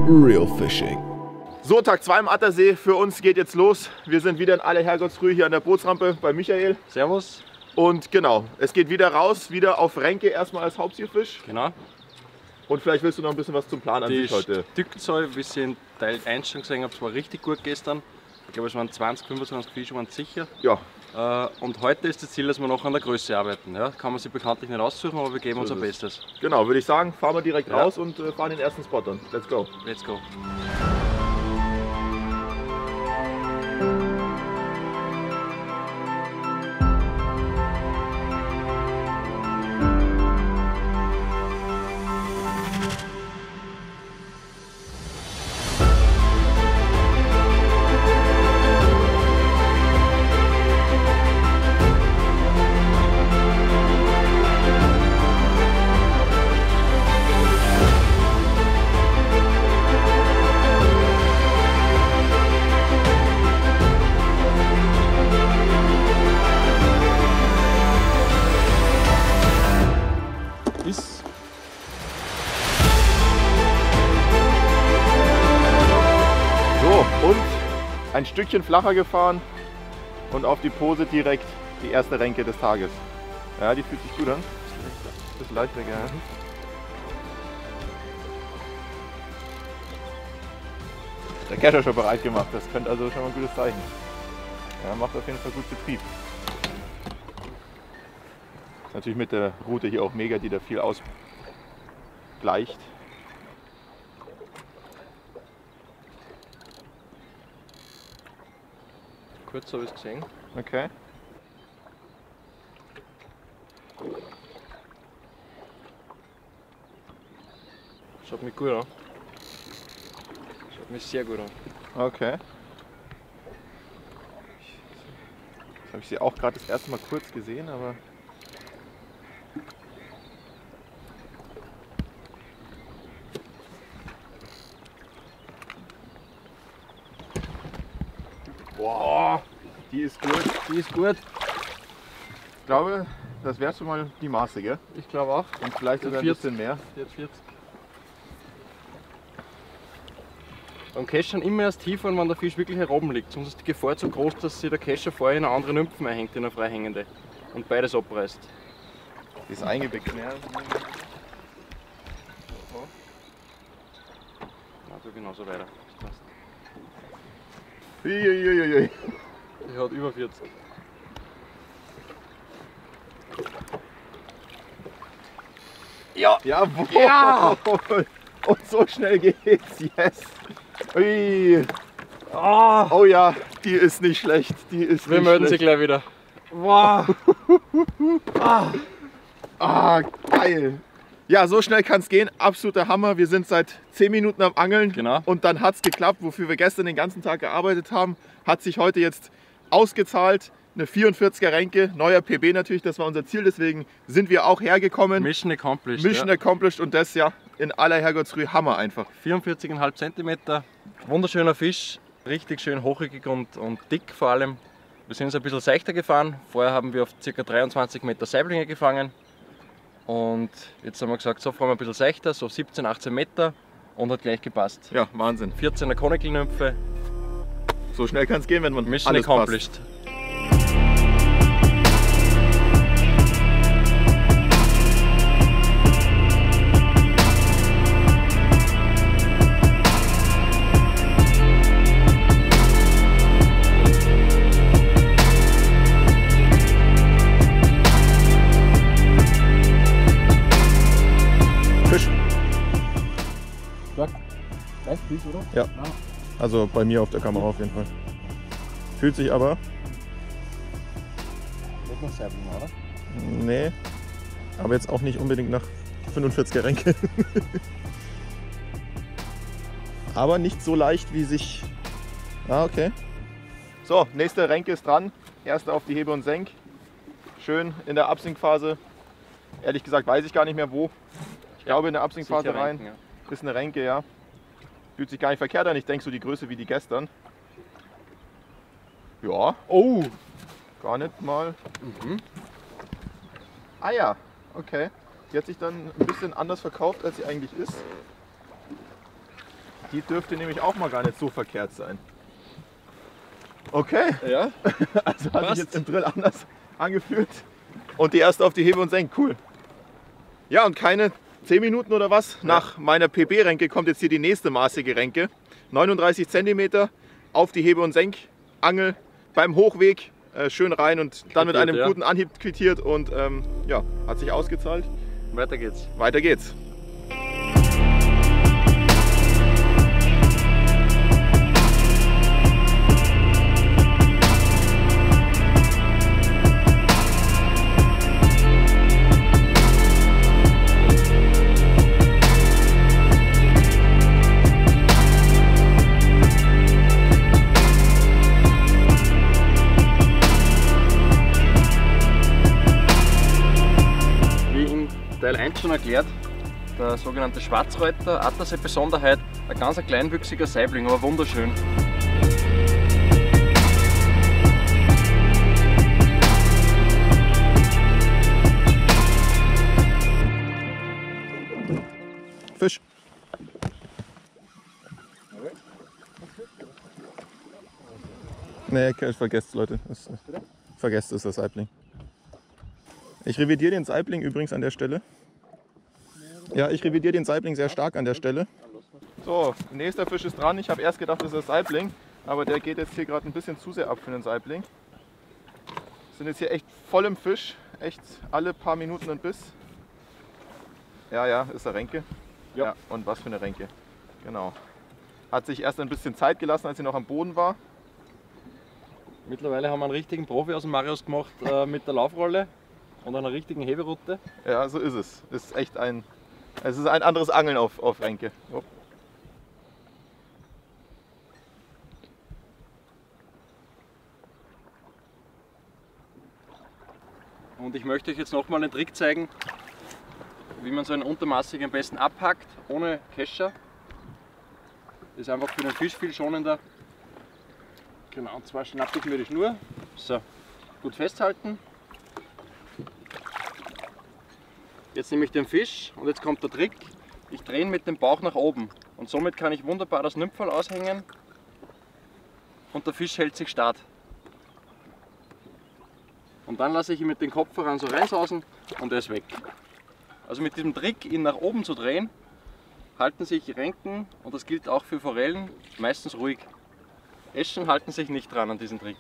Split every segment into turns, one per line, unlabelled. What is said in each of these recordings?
Real Fishing.
So, Tag 2 im Attersee für uns geht jetzt los. Wir sind wieder in aller Herrgottsfrüh hier an der Bootsrampe bei Michael.
Servus.
Und genau, es geht wieder raus, wieder auf Renke erstmal als Hauptzielfisch.
Genau.
Und vielleicht willst du noch ein bisschen was zum Plan an sich heute.
Die Stückzahl, wie ihr in Teil 1 schon gesehen habt, war richtig gut gestern. Ich glaube, es waren 20, 25 Fische waren sicher.
Ja.
Und heute ist das Ziel, dass wir noch an der Größe arbeiten. Ja, kann man sich bekanntlich nicht aussuchen, aber wir geben unser Bestes.
Genau, würde ich sagen, fahren wir direkt raus und fahren den ersten Spot an. Let's go.
Let's go.
Und ein Stückchen flacher gefahren und auf die Pose direkt die erste Renke des Tages. Ja, die fühlt sich gut an. Bisschen leichter, ja. Der Kescher schon bereit gemacht, das könnte also schon mal ein gutes Zeichen. Ja, macht auf jeden Fall gut Betrieb. Ist natürlich mit der Route hier auch mega, die da viel ausgleicht.
Kurz habe ich es gesehen.
Okay.
Schaut mich gut an. Schaut mich sehr gut an.
Okay. Jetzt habe ich sie auch gerade das erste Mal kurz gesehen, aber boah, die ist gut.
Die ist gut.
Ich glaube, das wäre schon mal die Maße, gell?
Ich glaube auch.
Und vielleicht sogar ein bisschen mehr.
Jetzt 40. Beim Keschern immer erst tiefer, wenn der Fisch wirklich heroben liegt. Sonst ist die Gefahr zu groß, dass sich der Kescher vorher in einen anderen Nymphen einhängt, in eine freihängende. Und beides abreißt.
Die ist eingebeckt.
Ja, so genauso weiter. Das passt.
Uiuiuiui.
Die hat über 40.
Ja! Jawohl! Ja. Und so schnell geht's, yes! Ui. Oh ja, die ist nicht schlecht. Die ist
Wir
nicht
melden sie
schlecht.
gleich wieder. Wow!
Geil! Ja, so schnell kann es gehen. Absoluter Hammer. Wir sind seit 10 Minuten am Angeln.
Genau.
Und dann hat es geklappt. Wofür wir gestern den ganzen Tag gearbeitet haben, hat sich heute jetzt ausgezahlt. Eine 44er Renke, neuer PB natürlich, das war unser Ziel. Deswegen sind wir auch hergekommen.
Mission accomplished.
Mission accomplished und das ja in aller Herrgottsfrüh Hammer einfach.
44,5 cm. Wunderschöner Fisch. Richtig schön hochig und dick vor allem. Wir sind jetzt ein bisschen seichter gefahren. Vorher haben wir auf ca. 23 Meter Saiblinge gefangen. Und jetzt haben wir gesagt, so fahren wir ein bisschen seichter, so 17, 18 Meter und hat gleich gepasst.
Ja, Wahnsinn.
14er Conical-Nymphe.
So schnell kann es gehen, wenn man
Mission
alles
accomplished.
passt. Fisch.
Gleich Fisch, oder?
Ja. Also bei mir auf der Kamera auf jeden Fall. Fühlt sich aber.
Nicht nach Saibling, oder?
Nee. Aber jetzt auch nicht unbedingt nach 45er Renke. Aber nicht so leicht wie sich. Ah, okay. So, nächste Renke ist dran. Erste auf die Hebe und Senk. Schön in der Absinkphase. Ehrlich gesagt weiß ich gar nicht mehr wo. Ich glaube in der Absinkphase rein.
Renken, ja.
Ist eine Renke, ja. Fühlt sich gar nicht verkehrt an. Ich denke so die Größe wie die gestern. Ja. Oh! Gar nicht mal. Ah ja, okay. Die hat sich dann ein bisschen anders verkauft, als sie eigentlich ist. Die dürfte nämlich auch mal gar nicht so verkehrt sein. Okay,
Ja,
also hat sich jetzt im Drill anders angefühlt. Und die erste auf die Hebe und Senk, cool. Ja, und keine 10 Minuten oder was? Nach meiner PB-Renke kommt jetzt hier die nächste maßige Renke. 39 cm auf die Hebe und Senk, Angel beim Hochweg, schön rein und dann mit einem guten Anhieb quittiert und ja, hat sich ausgezahlt.
Weiter geht's.
Weiter geht's.
Teil 1 schon erklärt, der sogenannte Schwarzreuter, Attersee-Besonderheit, ein ganz kleinwüchsiger Saibling, aber wunderschön.
Fisch. Nee, vergesst Leute. Vergesst es, das Saibling. Ich revidiere den Saibling übrigens an der Stelle. Ja, ich revidiere den Saibling sehr stark an der Stelle. So, nächster Fisch ist dran. Ich habe erst gedacht, das ist ein Saibling, aber der geht jetzt hier gerade ein bisschen zu sehr ab für den Saibling. Wir sind jetzt hier echt voll im Fisch, echt alle paar Minuten ein Biss. Ja, ist eine Renke. Ja, und was für eine Renke. Genau. Hat sich erst ein bisschen Zeit gelassen, als sie noch am Boden war.
Mittlerweile haben wir einen richtigen Profi aus dem Marius gemacht mit der Laufrolle und einer richtigen Heberoute.
Ja, so ist es. Es ist ein anderes Angeln auf Renke. Jo.
Und ich möchte euch jetzt nochmal einen Trick zeigen, wie man so einen Untermaßig am besten abhackt, ohne Kescher. Das ist einfach für den Fisch viel schonender. Genau, und zwar schnappe ich mir die Schnur. So, gut festhalten. Jetzt nehme ich den Fisch und jetzt kommt der Trick. Ich drehe ihn mit dem Bauch nach oben und somit kann ich wunderbar das Nüpferl aushängen und der Fisch hält sich stark. Und dann lasse ich ihn mit dem Kopf voran so reinsausen und er ist weg. Also mit diesem Trick, ihn nach oben zu drehen, halten sich Renken, und das gilt auch für Forellen, meistens ruhig. Eschen halten sich nicht dran an diesen Trick.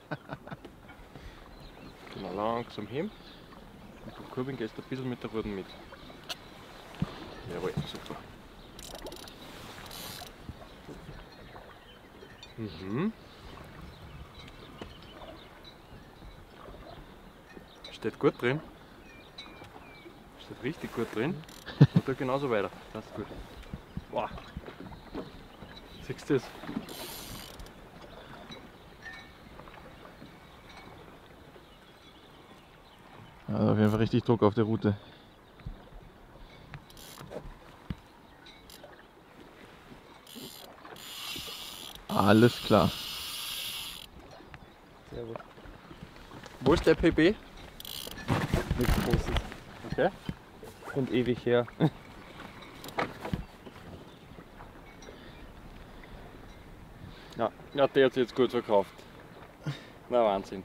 Genau, langsam hin. Und beim Kurbeln gehst du ein bisschen mit der Ruten mit. Jawohl, super. Steht gut drin. Steht richtig gut drin. Und da genauso weiter. Das ist gut. Wow. Siehst du das?
Also auf jeden Fall richtig Druck auf der Rute. Alles klar.
Sehr gut. Wo ist der PB?
Nichts Großes.
Okay.
Und ewig her.
Ja, der hat sich jetzt gut verkauft. Na, Wahnsinn.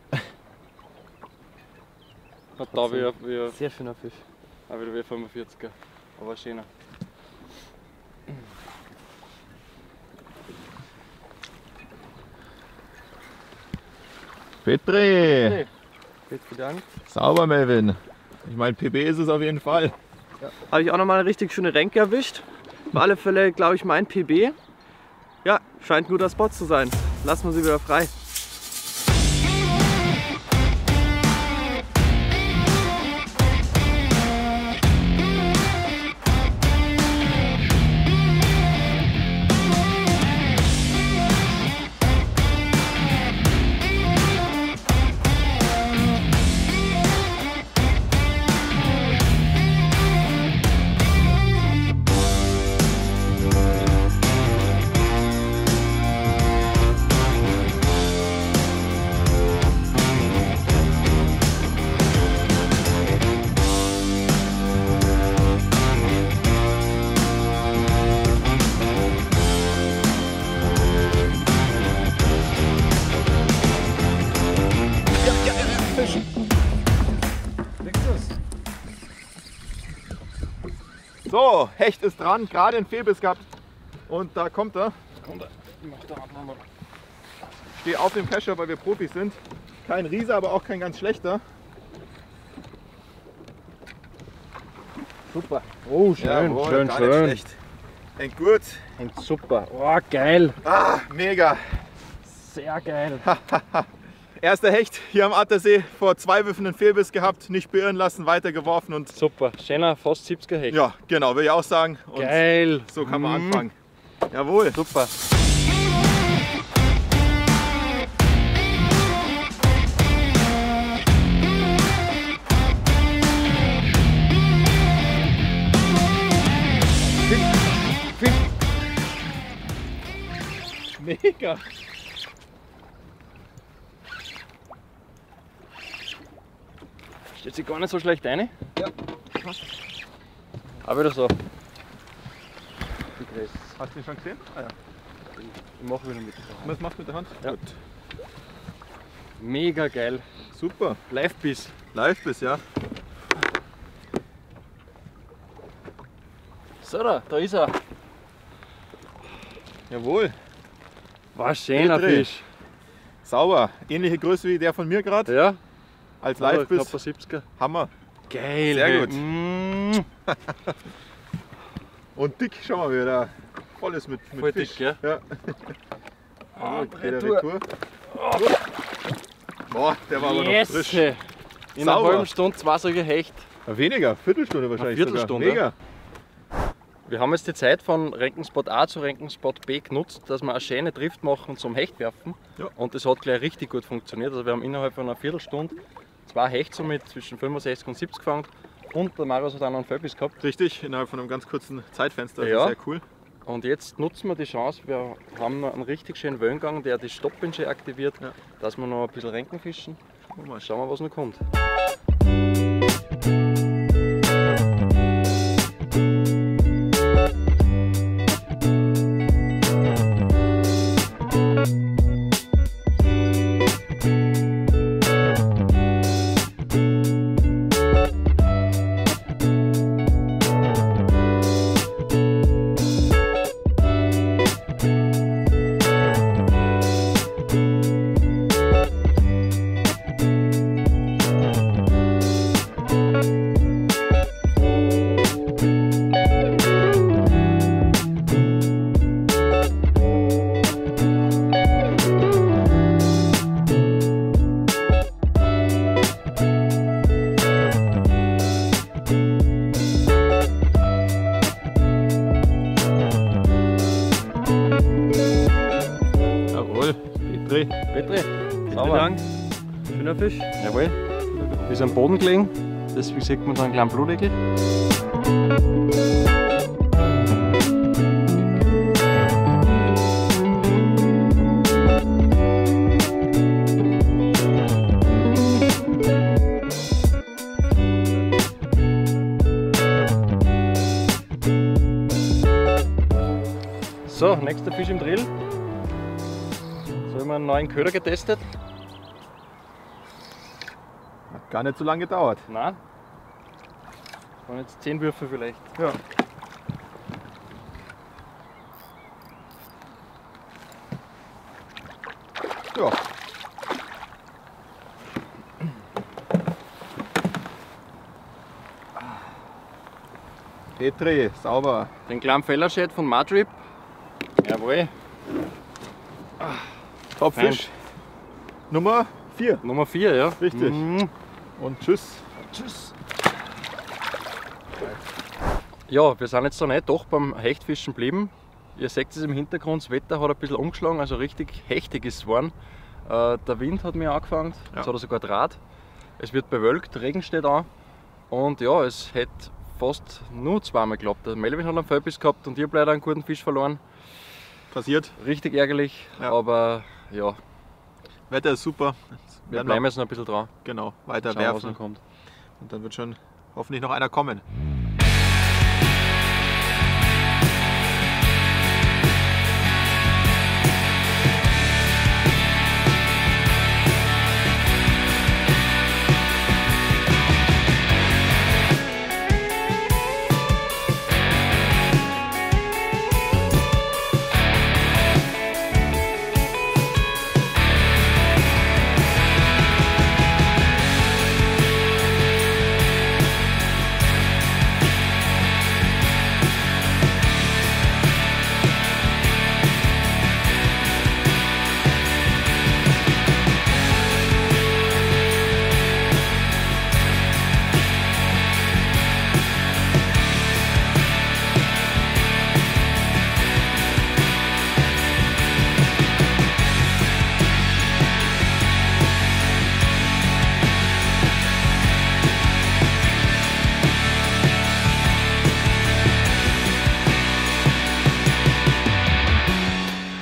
Hat da wie
Sehr schöner Fisch.
auch wieder wie 45er, aber schöner.
Petri!
Vielen Dank.
Sauber, Melvin. Ich meine, PB ist es auf jeden Fall.
Habe ich auch nochmal eine richtig schöne Renke erwischt. Auf alle Fälle, glaube ich, mein PB. Ja, scheint ein guter Spot zu sein. Lassen wir sie wieder frei.
So, Hecht ist dran, gerade einen Fehlbiss gehabt. Und da kommt er. Stehe auf dem Kescher, weil wir Profis sind. Kein Riese, aber auch kein ganz schlechter.
Super. Oh, schön,
Jawohl,
schön,
gar
schön.
nicht schlecht. Hängt gut.
Hängt super. Oh, geil.
Ah, mega.
Sehr geil.
Erster Hecht hier am Attersee, vor 2 Würfen einen Fehlbiss gehabt, nicht beirren lassen, weitergeworfen und
Super. Schöner, fast 70er Hecht.
ja, genau, will ich auch sagen. Und
Geil.
so kann man anfangen. Jawohl.
Super.
Mega.
Steht sich gar nicht so schlecht rein.
Ja.
Aber wieder so.
Hast du ihn schon gesehen? Ah, ja.
Ich mache wieder mit.
Was machst du mit der Hand?
Ja.
Gut.
Mega geil.
Super.
Live-Biss.
Live-Biss, ja.
So, da ist er.
Jawohl.
War schöner
Petri.
Fisch.
Sauber. Ähnliche Größe wie der von mir gerade.
Ja,
Als
knapp
Live-Biss.
ein 70er.
Hammer.
Geil.
Sehr
hey.
gut. Und dick, schau mal, wie der voll ist mit
Voll
Fisch.
dick, gell?
Ja.
Ah,
Wieder
Retour.
Retour. Boah, der war aber noch
Yes.
frisch.
In einer
Sauber.
halben Stunde 2 solche Hecht.
Weniger, Viertelstunde wahrscheinlich.
Viertelstunde.
Sogar. Mega.
Wir haben jetzt die Zeit von Renkenspot A zu Renkenspot B genutzt, dass wir eine schöne Drift machen zum Hecht werfen.
Ja.
Und das hat gleich richtig gut funktioniert. Also wir haben innerhalb von einer Viertelstunde 2 Hecht somit zwischen 65 und 70 gefangen. Und der Marius hat auch noch einen Feldbiss gehabt.
Richtig, innerhalb von einem ganz kurzen Zeitfenster.
Ja.
Sehr cool.
Und jetzt nutzen wir die Chance, wir haben noch einen richtig schönen Wellengang, der die Stoppwünsche aktiviert,
Ja.
dass wir noch ein bisschen Renken fischen. Mal schauen wir, was noch kommt.
Jawohl, Petri.
Petri,
Vielen
sauber.
Dank. Schöner Fisch.
Jawohl. Ist am Boden gelegen, deswegen sieht man da einen kleinen Blutegel. So, nächster Fisch im Drill. So haben wir einen neuen Köder getestet.
Hat gar nicht so lange gedauert.
Nein. Das waren jetzt 10 Würfe vielleicht.
Ja. Ja. Petri, sauber.
Den kleinen Fellerschät von Madrip. Jawohl.
Topfisch. Nummer 4.
Nummer 4, ja.
Richtig.
Mhm.
Und tschüss.
Tschüss. Ja, wir sind jetzt da nicht doch beim Hechtfischen geblieben. Ihr seht es im Hintergrund, das Wetter hat ein bisschen umgeschlagen, also richtig hechtig ist es geworden. Der Wind hat mir angefangen, jetzt hat er sogar Draht. Es wird bewölkt, Regen steht an. Und ja, es hätte fast nur zweimal geklappt. Der Melvin hat einen Feldbiss gehabt und ich habe leider einen guten Fisch verloren.
Passiert.
Richtig ärgerlich,
Ja.
aber ja,
Wetter ist super.
wir
Werden
bleiben jetzt noch ein bisschen dran.
Genau, weiter
Schauen, was noch
werfen.
kommt.
Und dann wird schon hoffentlich noch einer kommen.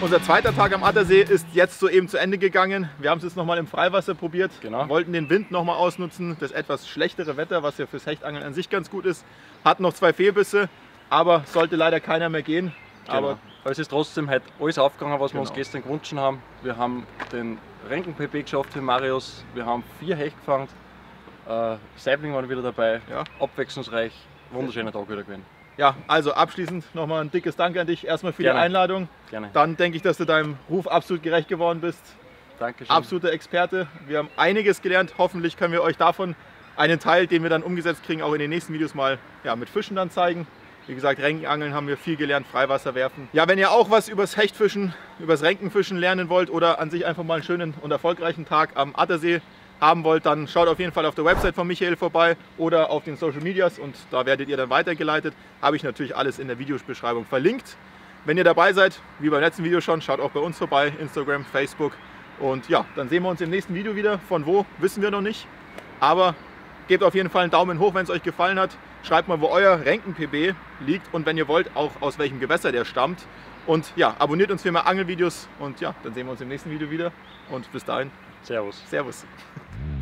unser zweiter Tag am Attersee ist jetzt soeben zu Ende gegangen. Wir haben es jetzt nochmal im Freiwasser probiert, wollten den Wind nochmal ausnutzen, das etwas schlechtere Wetter, was ja fürs Hechtangeln an sich ganz gut ist. Hatten noch 2 Fehlbisse, aber sollte leider keiner mehr gehen. Aber
es ist trotzdem halt alles aufgegangen, was wir uns gestern gewünscht haben. Wir haben den Renken-PB geschafft für Marius, wir haben 4 Hecht gefangen, Saibling waren wieder dabei, abwechslungsreich, wunderschöner Tag wieder gewesen.
Ja, also abschließend nochmal ein dickes Dank an dich erstmal für die Einladung.
Gerne.
Dann denke ich, dass du deinem Ruf absolut gerecht geworden bist.
Dankeschön.
Absoluter Experte. Wir haben einiges gelernt. Hoffentlich können wir euch davon einen Teil, den wir dann umgesetzt kriegen, auch in den nächsten Videos mal mit Fischen dann zeigen. Wie gesagt, Renkenangeln haben wir viel gelernt, Freiwasser werfen. Ja, wenn ihr auch was übers Hechtfischen, übers Renkenfischen lernen wollt oder an sich einfach mal einen schönen und erfolgreichen Tag am Attersee haben wollt, dann schaut auf jeden Fall auf der Website von Michael vorbei oder auf den Social Medias und da werdet ihr dann weitergeleitet. Habe ich natürlich alles in der Videobeschreibung verlinkt. Wenn ihr dabei seid, wie beim letzten Video schon, schaut auch bei uns vorbei, Instagram, Facebook. Und ja, dann sehen wir uns im nächsten Video wieder. Von wo, wissen wir noch nicht. Aber gebt auf jeden Fall einen Daumen hoch, wenn es euch gefallen hat. Schreibt mal, wo euer Renken-PB liegt und wenn ihr wollt, auch aus welchem Gewässer der stammt. Und ja, abonniert uns für mehr Angelvideos und ja, dann sehen wir uns im nächsten Video wieder. Und bis dahin,
Servus.
Servus.